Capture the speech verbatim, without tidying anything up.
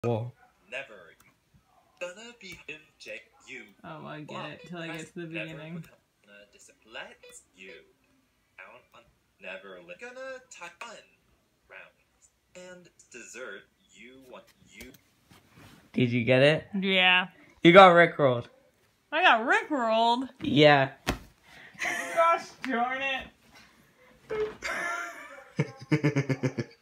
Whoa. Never gonna be him, Jake. You. Oh, I get it. Till I get to the beginning. Let you down on never gonna tie on round and dessert. You want you. Did you get it? Yeah. You got rickrolled. I got rickrolled. Yeah. Gosh darn it.